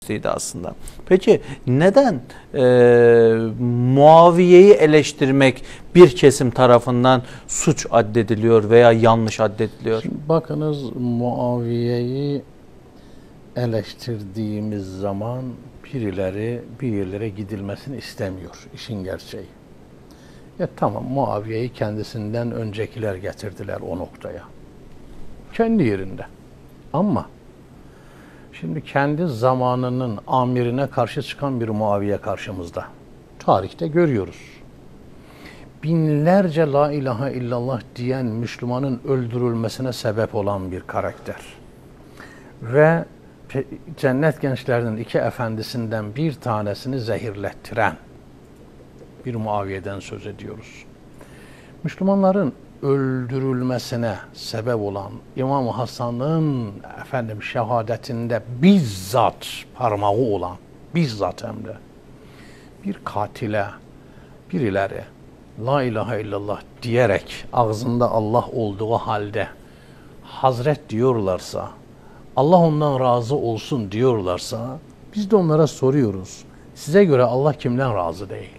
kendisiydi aslında. Peki neden Muaviye'yi eleştirmek bir kesim tarafından suç addediliyor veya yanlış addediliyor? Şimdi bakınız, Muaviye'yi eleştirdiğimiz zaman birileri bir yerlere gidilmesini istemiyor, işin gerçeği. Ya tamam, Muaviye'yi kendisinden öncekiler getirdiler o noktaya. Kendi yerinde. Ama şimdi kendi zamanının amirine karşı çıkan bir Muaviye karşımızda. Tarihte görüyoruz. Binlerce la ilahe illallah diyen Müslümanın öldürülmesine sebep olan bir karakter. Ve cennet gençlerinin iki efendisinden bir tanesini zehirlettiren bir Muaviye'den söz ediyoruz. Müslümanların öldürülmesine sebep olan İmam Hasan'ın şehadetinde bizzat parmağı olan, bizzat hem de bir katile birileri la ilahe illallah diyerek ağzında Allah olduğu halde Hazret diyorlarsa, Allah ondan razı olsun diyorlarsa, biz de onlara soruyoruz. Size göre Allah kimden razı değil?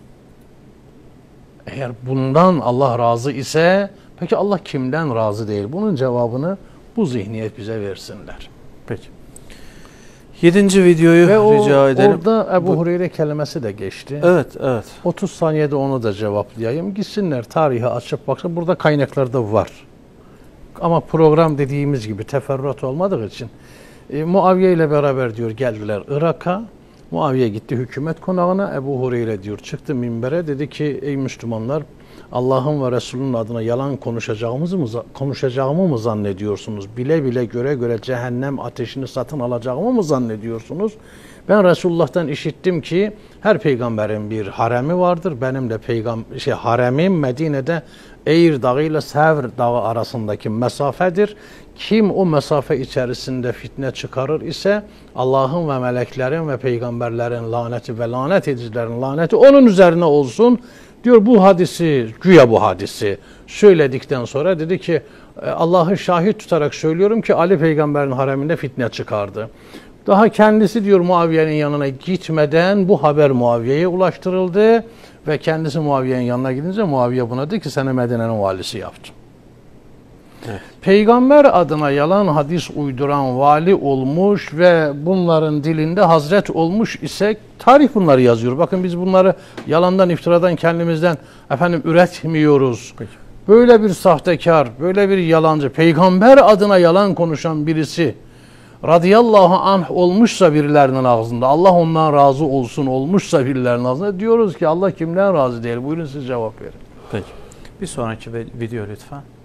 Eğer bundan Allah razı ise, peki Allah kimden razı değil? Bunun cevabını bu zihniyet bize versinler. Peki. 7. videoyu rica edelim. Orada Ebu Hureyre kelimesi de geçti. Evet, evet. 30 saniyede onu da cevaplayayım. Gitsinler tarihi açıp baksın. Burada kaynaklarda var. Ama program dediğimiz gibi teferruat olmadığı için Muaviye ile beraber diyor geldiler Irak'a. Muaviye gitti hükümet konağına. Ebu Hureyre diyor çıktı minbere, dedi ki ey Müslümanlar, Allah'ın ve Resulünün adına yalan konuşacağımı mı zannediyorsunuz? Bile bile göre göre cehennem ateşini satın alacağımı mı zannediyorsunuz? Ben Resulullah'tan işittim ki her peygamberin bir haremi vardır. Benim de haremim Medine'de Eğir Dağı ile Sevr Dağı arasındaki mesafedir. Kim o mesafe içerisinde fitne çıkarır ise Allah'ın ve meleklerin ve peygamberlerin laneti ve lanet edicilerin laneti onun üzerine olsun diyor. Bu hadisi, güya bu hadisi söyledikten sonra dedi ki Allah'ı şahit tutarak söylüyorum ki Ali peygamberin hareminde fitne çıkardı. Daha kendisi diyor Muaviye'nin yanına gitmeden bu haber Muaviye'ye ulaştırıldı ve kendisi Muaviye'nin yanına gidince Muaviye buna dedi ki seni Medine'nin valisi yaptım. Evet. Peygamber adına yalan hadis uyduran vali olmuş ve bunların dilinde hazret olmuş ise tarih bunları yazıyor. Bakın biz bunları yalandan, iftiradan kendimizden üretmiyoruz. Peki. Böyle bir sahtekar, böyle bir yalancı, peygamber adına yalan konuşan birisi radıyallahu anh olmuşsa birilerinin ağzında, Allah ondan razı olsun olmuşsa birilerinin ağzında, diyoruz ki Allah kimden razı değil? Buyurun siz cevap verin. Peki. Bir sonraki video lütfen.